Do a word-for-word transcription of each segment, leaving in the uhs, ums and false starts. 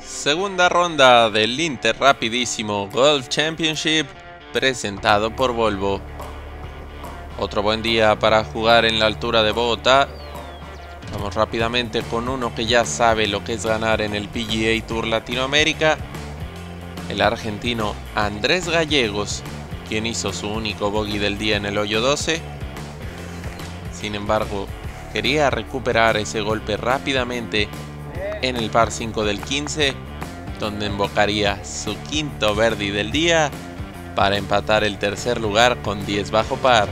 Segunda ronda del Inter Rapidísimo Golf Championship presentado por Volvo. Otro buen día para jugar en la altura de Bogotá. Vamos rápidamente con uno que ya sabe lo que es ganar en el P G A Tour Latinoamérica. El argentino Andrés Gallegos, quien hizo su único bogey del día en el hoyo doce. Sin embargo, quería recuperar ese golpe rápidamente en el par cinco del quince, donde invocaría su quinto birdie del día para empatar el tercer lugar con diez bajo par.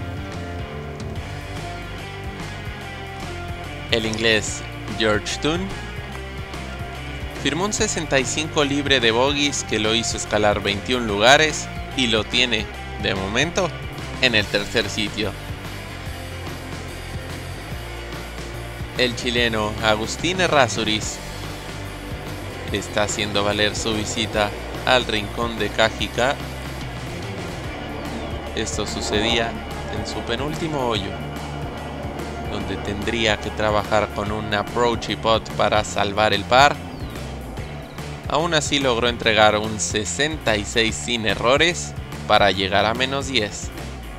El inglés George Dunn firmó un sesenta y cinco libre de bogies que lo hizo escalar veintiún lugares y lo tiene, de momento, en el tercer sitio. El chileno Agustín Errázuriz está haciendo valer su visita al rincón de Cajica. Esto sucedía en su penúltimo hoyo, donde tendría que trabajar con un approach y putt para salvar el par. Aún así logró entregar un sesenta y seis sin errores para llegar a menos diez.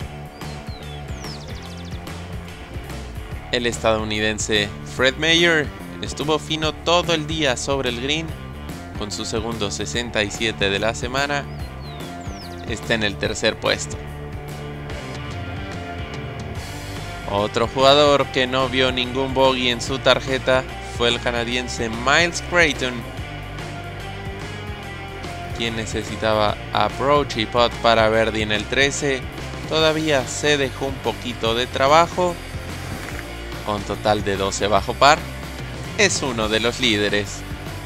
El estadounidense Fred Mayer estuvo fino todo el día sobre el green, con su segundo sesenta y siete de la semana. Está en el tercer puesto. Otro jugador que no vio ningún bogey en su tarjeta fue el canadiense Miles Creighton, quien necesitaba approach y putt para birdie en el trece. Todavía se dejó un poquito de trabajo. Con total de doce bajo par, es uno de los líderes.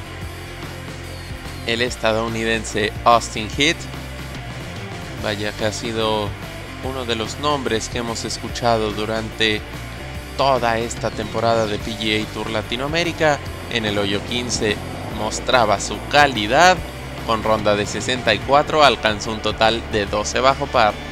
El estadounidense Austin Heath, vaya que ha sido uno de los nombres que hemos escuchado durante toda esta temporada de P G A Tour Latinoamérica. En el hoyo quince mostraba su calidad. Con ronda de sesenta y cuatro alcanzó un total de doce bajo par.